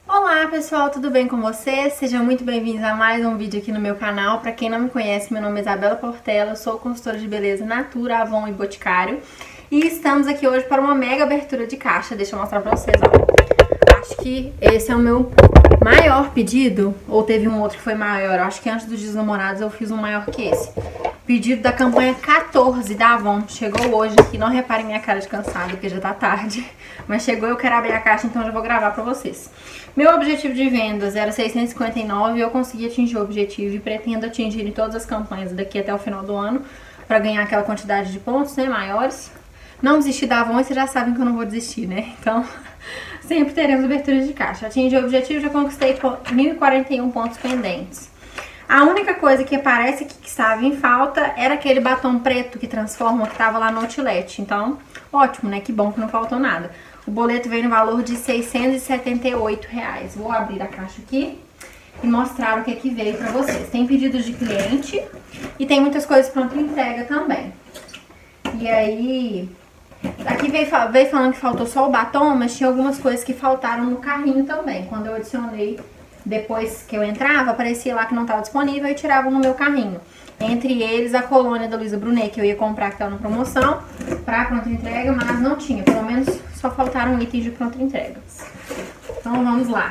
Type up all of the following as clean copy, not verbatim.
Olá pessoal, tudo bem com vocês? Sejam muito bem-vindos a mais um vídeo aqui no meu canal. Para quem não me conhece, meu nome é Isabela Portela, eu sou consultora de beleza Natura, Avon e Boticário. E estamos aqui hoje para uma mega abertura de caixa. Deixa eu mostrar pra vocês, ó. Acho que esse é o meu maior pedido, ou teve um outro que foi maior. Acho que antes dos Dias dos Namorados eu fiz um maior que esse. Pedido da campanha 14 da Avon. Chegou hoje aqui, não reparem minha cara de cansada, porque já tá tarde. Mas chegou, eu quero abrir a caixa, então eu já vou gravar pra vocês. Meu objetivo de vendas era 659 e eu consegui atingir o objetivo e pretendo atingir em todas as campanhas daqui até o final do ano, pra ganhar aquela quantidade de pontos, né, maiores. Não desistir da Avon, vocês já sabem que eu não vou desistir, né? Então, sempre teremos abertura de caixa. Atingi o objetivo, já conquistei 1.041 pontos pendentes. A única coisa que parece que estava em falta era aquele batom preto que transforma, que estava lá no outlet. Então, ótimo, né? Que bom que não faltou nada. O boleto veio no valor de R$678. Vou abrir a caixa aqui e mostrar o que é que veio pra vocês. Tem pedidos de cliente e tem muitas coisas pronta entrega também. E aí, aqui veio falando que faltou só o batom, mas tinha algumas coisas que faltaram no carrinho também. Quando eu adicionei, depois que eu entrava, aparecia lá que não estava disponível e tiravam no meu carrinho. Entre eles a colônia da Luisa Brunet, que eu ia comprar, que estava na promoção, pra pronta entrega, mas não tinha. Pelo menos só faltaram itens de pronta entrega. Então vamos lá.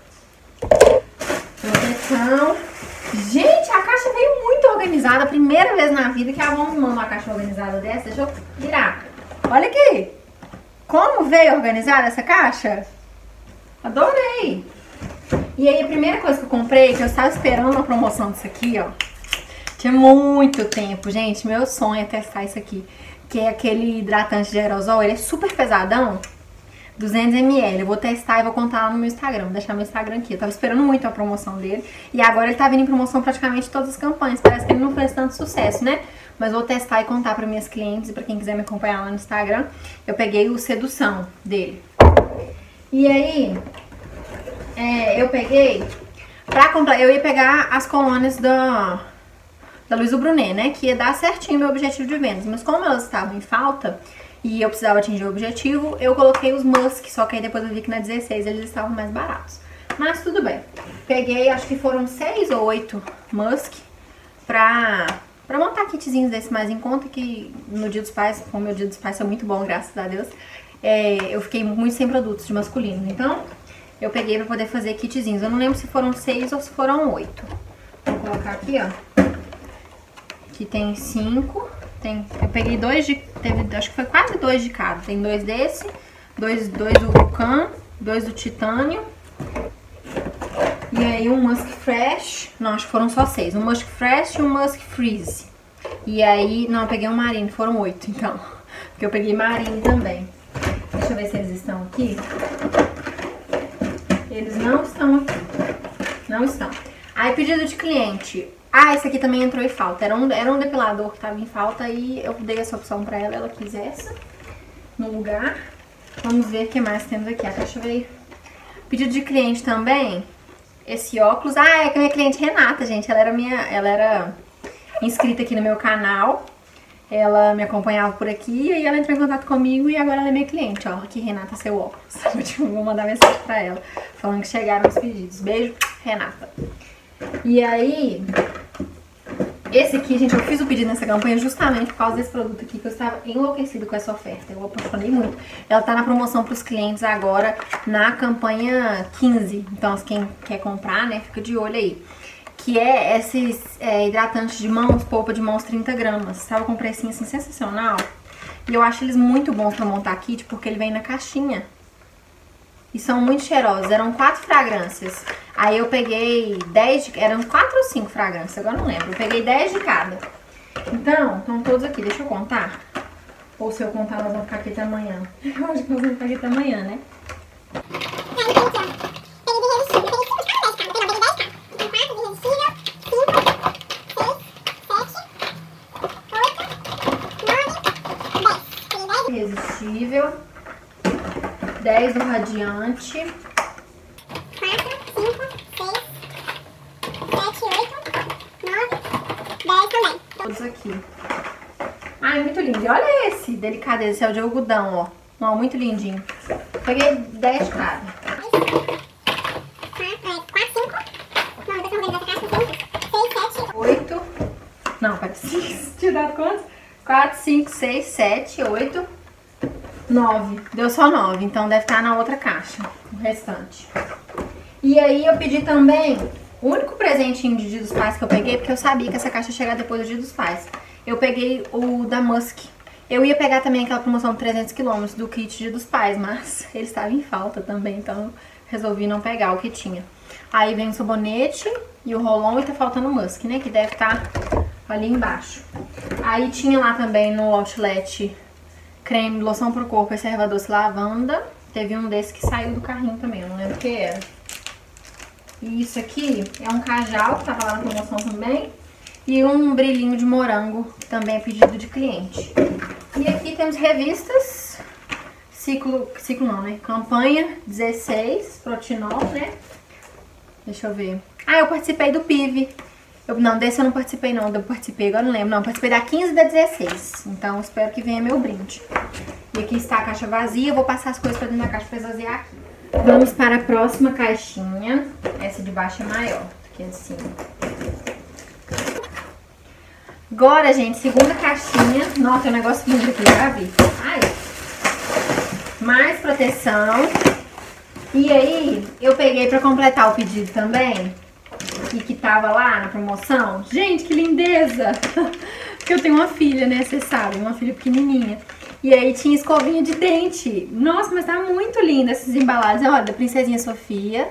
Proteção. Gente, a caixa veio muito organizada. Primeira vez na vida que a Avon manda uma caixa organizada dessa. Deixa eu virar. Olha aqui. Como veio organizada essa caixa? Adorei. E aí a primeira coisa que eu comprei, que eu estava esperando uma promoção disso aqui, ó. Tinha muito tempo, gente. Meu sonho é testar isso aqui. Que é aquele hidratante de aerosol. Ele é super pesadão. 200 ml. Eu vou testar e vou contar lá no meu Instagram. Vou deixar meu Instagram aqui. Eu tava esperando muito a promoção dele. E agora ele tá vindo em promoção praticamente todas as campanhas. Parece que ele não fez tanto sucesso, né? Mas vou testar e contar para minhas clientes e para quem quiser me acompanhar lá no Instagram. Eu peguei o Sedução dele. E aí, eu peguei pra comprar. Eu ia pegar as colônias da Luisa Brunet, né? Que ia dar certinho meu objetivo de vendas. Mas como elas estavam em falta e eu precisava atingir o objetivo, eu coloquei os Musk. Só que aí depois eu vi que na 16 eles estavam mais baratos. Mas tudo bem. Peguei, acho que foram 6 ou 8 Musk pra montar kitzinhos desse mais em conta. Que no Dia dos Pais, como meu Dia dos Pais foi muito bom, graças a Deus, eu fiquei muito sem produtos de masculino. Então, eu peguei pra poder fazer kitzinhos. Eu não lembro se foram 6 ou se foram 8. Vou colocar aqui, ó. Aqui tem 5. Eu peguei 2 de... acho que foi quase 2 de cada. Tem 2 desse, 2 do Vulcan, 2 do Titânio. E aí um Musk Fresh. Não, acho que foram só 6. Um Musk Fresh e um Musk Freeze. E aí... Não, eu peguei um Marine. Foram 8, então. Porque eu peguei Marine também. Deixa eu ver se eles estão aqui. Eles não estão aqui. Não estão. Aí, pedido de cliente. Ah, esse aqui também entrou em falta. Era um depilador que tava em falta e eu dei essa opção pra ela. Ela quis essa no lugar. Vamos ver o que mais temos aqui. A caixa veio. Pedido de cliente também. Esse óculos. Ah, é que a minha cliente Renata, gente. Ela era inscrita aqui no meu canal. Ela me acompanhava por aqui e ela entrou em contato comigo e agora ela é minha cliente, ó. Aqui, Renata, seu óculos. Vou mandar mensagem pra ela, falando que chegaram os pedidos. Beijo, Renata. E aí, esse aqui, gente, eu fiz o pedido nessa campanha justamente por causa desse produto aqui, que eu estava enlouquecida com essa oferta. Eu apaixonei muito. Ela tá na promoção pros clientes agora na campanha 15. Então, quem quer comprar, né, fica de olho aí. Que é esses hidratantes de mãos, polpa de mãos 30 gramas. Tava com um precinho assim sensacional. E eu acho eles muito bons pra montar kit, porque ele vem na caixinha. E são muito cheirosos. Eram 4 fragrâncias. Aí eu peguei 10 de... Eram 4 ou 5 fragrâncias, agora não lembro. Eu peguei 10 de cada. Então, estão todos aqui. Deixa eu contar. Ou se eu contar, nós vamos ficar aqui até amanhã. Eu acho que nós vamos ficar aqui até amanhã, né? Irresistível. 10 do Radiante. 4, 5, 6, 7, 8, 9, 10 também. Todos aqui. Ai, muito lindo. E olha esse, delicadeza, esse é o de algodão, ó. Ó, muito lindinho. Peguei 10 de cada. Tinha dado quantos? 4, 5, 6, 7, 8, 9. Deu só 9, então deve estar na outra caixa, o restante. E aí eu pedi também, o único presentinho de Dia dos Pais que eu peguei, porque eu sabia que essa caixa ia chegar depois do Dia dos Pais. Eu peguei o da Musk. Eu ia pegar também aquela promoção de 300 km do kit Dia dos Pais, mas ele estava em falta também, então resolvi não pegar o que tinha. Aí vem o sabonete e o rolon e tá faltando o Musk, né, que deve estar ali embaixo. Aí tinha lá também no outlet creme, loção pro corpo, esse erva doce lavanda. Teve um desse que saiu do carrinho também, eu não lembro o que era. E isso aqui é um cajal, que tava lá na promoção também. E um brilhinho de morango, que também é pedido de cliente. E aqui temos revistas. Ciclo não, né? Campanha 16, Protinol, né? Deixa eu ver. Ah, eu participei do PIV. Não, desse eu não participei não, eu participei, agora não lembro. Não, participei da 15 e da 16. Então espero que venha meu brinde. E aqui está a caixa vazia, eu vou passar as coisas pra dentro da caixa pra esvaziar aqui. Vamos para a próxima caixinha. Essa de baixo é maior do que a de cima. Agora, gente, segunda caixinha. Nossa, tem um negócio lindo aqui, já vi. Ai. Mais proteção. E aí, eu peguei pra completar o pedido também. E que tava lá na promoção. Gente, que lindeza! Porque eu tenho uma filha, né? Vocês sabem, uma filha pequenininha. E aí tinha escovinha de dente. Nossa, mas tá muito linda essas embalagens. Olha, da Princesinha Sofia.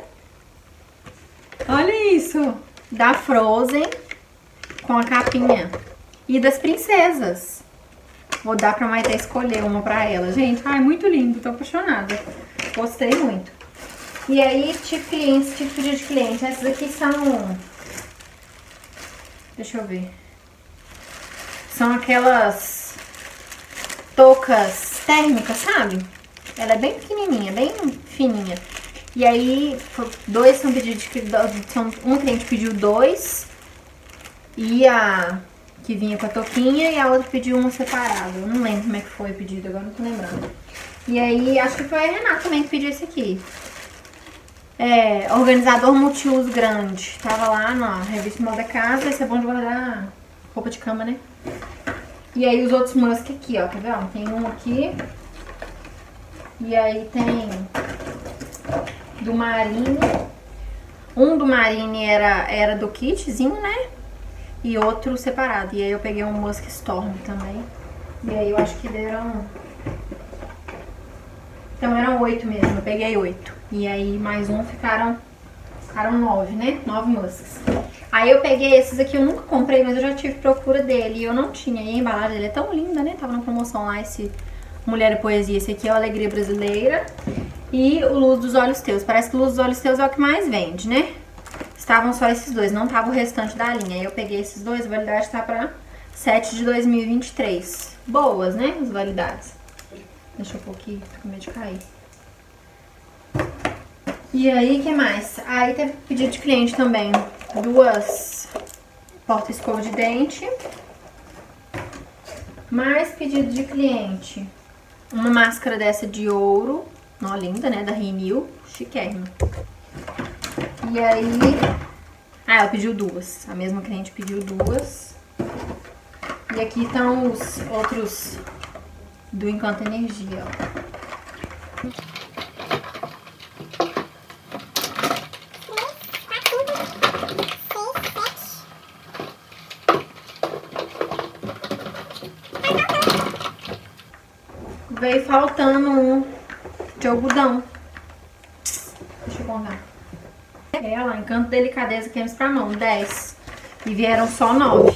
Olha isso. Da Frozen. Com a capinha. E das princesas. Vou dar pra Maite escolher uma pra ela. Gente, ai, muito lindo. Tô apaixonada. Gostei muito. E aí, tive pedido de cliente. Essas aqui são... Deixa eu ver. São aquelas toucas térmicas, sabe? Ela é bem pequenininha, bem fininha. E aí, dois são pedidos de... Um cliente pediu 2. E a que vinha com a touquinha e a outra pediu uma separada. Eu não lembro como é que foi o pedido, agora não tô lembrando. E aí, acho que foi a Renata também que pediu esse aqui. É, organizador multiuso grande. Tava lá na revista Moda Casa. Esse é bom de guardar roupa de cama, né? E aí os outros Musk aqui, ó. Quer ver? Tem um aqui. E aí tem do Marine. Um do Marine era do kitzinho, né? E outro separado. E aí eu peguei um Musk Storm também. E aí eu acho que deram... Então eram 8 mesmo, eu peguei 8. E aí mais um ficaram 9, né? 9 Musks. Aí eu peguei esses aqui, eu nunca comprei, mas eu já tive procura dele. E eu não tinha. E a embalagem dele é tão linda, né? Tava na promoção lá esse Mulher e Poesia. Esse aqui é o Alegria Brasileira. E o Luz dos Olhos Teus. Parece que o Luz dos Olhos Teus é o que mais vende, né? Estavam só esses dois, não tava o restante da linha. Aí eu peguei esses dois, a validade tá pra 7 de 2023. Boas, né? As validades. Deixa eu pôr aqui, tô com medo de cair. E aí, o que mais? Aí teve pedido de cliente também. 2 porta-escova de dente. Mais pedido de cliente. Uma máscara dessa de ouro. Ó, linda, né? Da Renew. Chiquérrima. E aí... Ah, ela pediu 2. A mesma cliente pediu 2. E aqui estão os outros do Encanto Energia, ó. Veio faltando um de algodão. Deixa eu contar. Ela, Encanto Delicadeza, cremes pra mão, 10. E vieram só 9.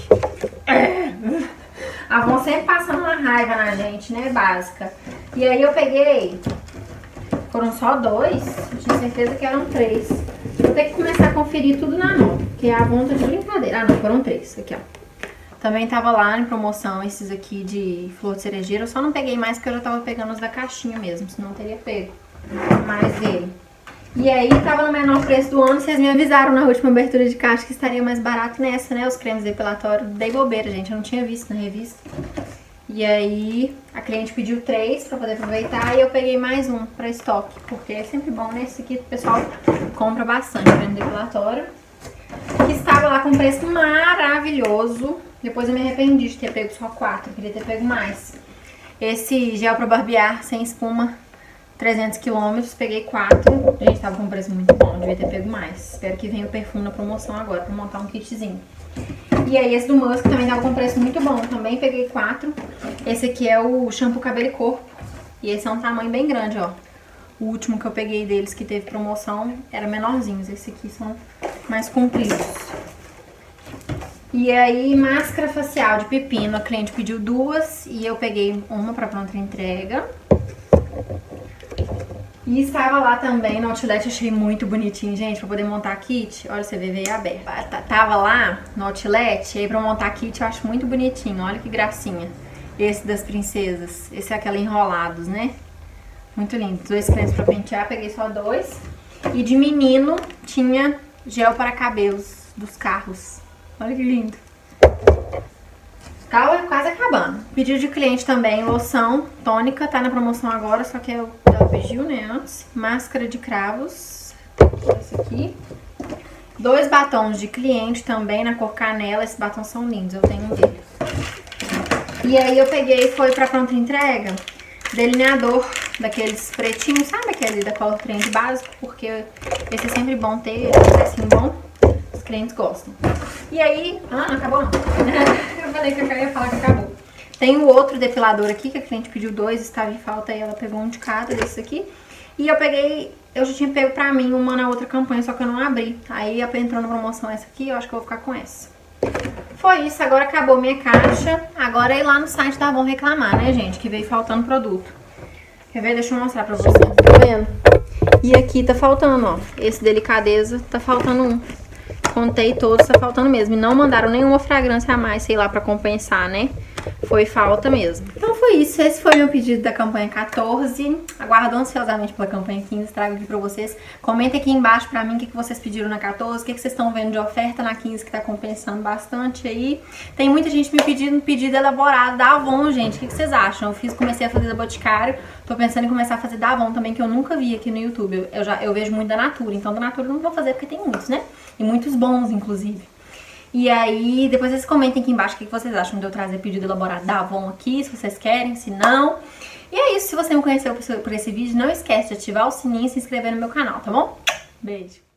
A Avon sempre passando uma raiva na gente, né? Básica. E aí eu peguei. Foram só 2. Eu tinha certeza que eram 3. Vou ter que começar a conferir tudo na mão. Porque a Avon tá de brincadeira. Ah, não, foram 3. Aqui, ó. Também tava lá em promoção esses aqui de flor de cerejeira. Eu só não peguei mais porque eu já tava pegando os da caixinha mesmo. Senão eu teria pego mais dele. E aí tava no menor preço do ano. Vocês me avisaram na última abertura de caixa que estaria mais barato nessa, né? Os cremes depilatórios. Dei bobeira, gente. Eu não tinha visto na revista. E aí a cliente pediu 3 pra poder aproveitar. E eu peguei mais um pra estoque. Porque é sempre bom, né? Esse aqui o pessoal compra bastante creme depilatório. Que está tava lá com um preço maravilhoso. Depois eu me arrependi de ter pego só 4, eu queria ter pego mais. Esse gel pra barbear sem espuma, 300 km, peguei 4. Gente, tava com um preço muito bom, devia ter pego mais. Espero que venha o perfume na promoção agora pra montar um kitzinho. E aí esse do Musk também tava com um preço muito bom, também peguei 4. Esse aqui é o shampoo cabelo e corpo. E esse é um tamanho bem grande, ó. O último que eu peguei deles que teve promoção era menorzinhos. Esse aqui são mais compridos. E aí, máscara facial de pepino. A cliente pediu 2 e eu peguei uma pra pronta entrega. E estava lá também no Outlet, achei muito bonitinho, gente, pra poder montar kit. Olha, você vê, veio aberto. Tava lá no Outlet, e aí pra montar kit eu acho muito bonitinho. Olha que gracinha. Esse das princesas. Esse é aquela enrolados, né? Muito lindo. 2 cremes pra pentear, peguei só 2. E de menino tinha gel para cabelos dos carros. Olha que lindo. Tá quase acabando. Pedido de cliente também, loção tônica, tá na promoção agora, só que ela pediu, né, antes. Máscara de cravos, esse aqui. 2 batons de cliente também na cor canela, esses batons são lindos, eu tenho um deles. E aí eu peguei, foi pra pronta entrega, delineador daqueles pretinhos, sabe aquele da Color Trend básico? Porque esse é sempre bom ter, é assim bom, os clientes gostam. E aí, não acabou não. Eu falei que eu ia falar que acabou. Tem o outro depilador aqui, que a cliente pediu 2, estava em falta e ela pegou um de cada desses aqui. E eu peguei, eu já tinha pego pra mim uma na outra campanha, só que eu não abri. Aí entrou na promoção essa aqui, eu acho que eu vou ficar com essa. Foi isso, agora acabou minha caixa. Agora é ir lá no site da Avon reclamar, né, gente, que veio faltando produto. Quer ver? Deixa eu mostrar pra vocês, tá vendo? E aqui tá faltando, ó, esse Delicadeza, tá faltando um. Contei todos, tá faltando mesmo. E não mandaram nenhuma fragrância a mais, sei lá, pra compensar, né? Foi falta mesmo. Então foi isso, esse foi meu pedido da campanha 14. Aguardo ansiosamente pela campanha 15, trago aqui pra vocês. Comentem aqui embaixo pra mim o que vocês pediram na 14, o que vocês estão vendo de oferta na 15 que tá compensando bastante aí. Tem muita gente me pedindo um pedido elaborado da Avon, gente. O que vocês acham? Comecei a fazer da Boticário, tô pensando em começar a fazer da Avon também, que eu nunca vi aqui no YouTube. Eu vejo muito da Natura, então da Natura eu não vou fazer porque tem muitos, né? E muitos bons, inclusive. E aí, depois vocês comentem aqui embaixo o que vocês acham de eu trazer pedido elaborado da Avon aqui, se vocês querem, se não. E é isso, se você me conheceu por esse vídeo, não esquece de ativar o sininho e se inscrever no meu canal, tá bom? Beijo!